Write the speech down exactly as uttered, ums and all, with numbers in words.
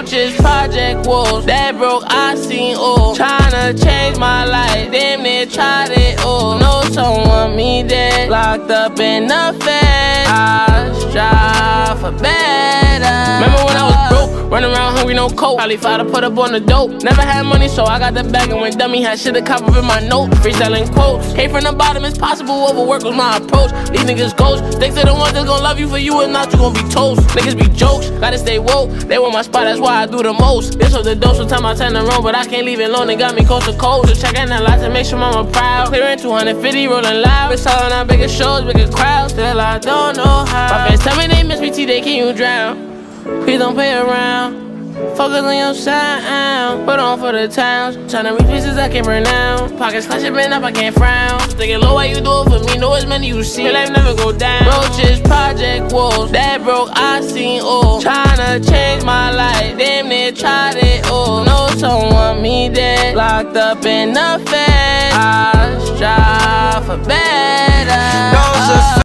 Roaches, Project Wolves, that broke, I seen all. Tryna change my life, damn near tried it all. Know someone me dead, locked up in the fed. I strive for better. Remember when I was broke, running around hungry, no coat. Probably fight to put up on the dope. Never had money, so I got the bag and went dummy. Had shit to cop up in my note. Freestyling quotes. Came from the bottom, it's possible. Overwork was my approach. These niggas ghosts. Sticks to the ones that's gon' love you for you, if not, you gon' be toast. Niggas be jokes, gotta stay woke. They want my spot, that's why I do the most. This was the dose, sometimes I turn the wrong, but I can't leave it alone. They got me coast to coast. So checking the lights and make sure mama proud. Clearing two hundred fifty, rolling loud. Been selling out bigger shows, bigger crowds. Still I don't know how. My fans tell me they miss me, T, they can you drown. Please don't play around. Focus on your sound. Put on for the towns. Tryna reach pieces I can't burn down. Pockets clutching, been up, I can't frown. Thinking low, why you do it for me? Know as many you see. Your life never go down. Roaches, Project Wolves, that broke, I seen all. Tryna change my life, damn near tried it all. Know someone me dead, locked up in the fed. I strive for better.